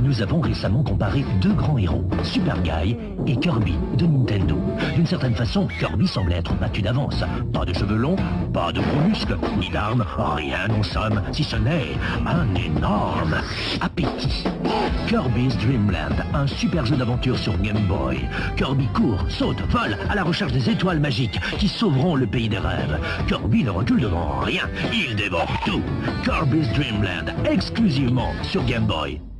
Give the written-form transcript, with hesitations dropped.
Nous avons récemment comparé deux grands héros, Super Guy et Kirby de Nintendo. D'une certaine façon, Kirby semblait être battu d'avance. Pas de cheveux longs, pas de gros muscles, ni d'armes, rien en somme, si ce n'est un énorme appétit. Kirby's Dream Land, un super jeu d'aventure sur Game Boy. Kirby court, saute, vole à la recherche des étoiles magiques qui sauveront le pays des rêves. Kirby ne recule devant rien, il dévore tout. Kirby's Dream Land, exclusivement sur Game Boy.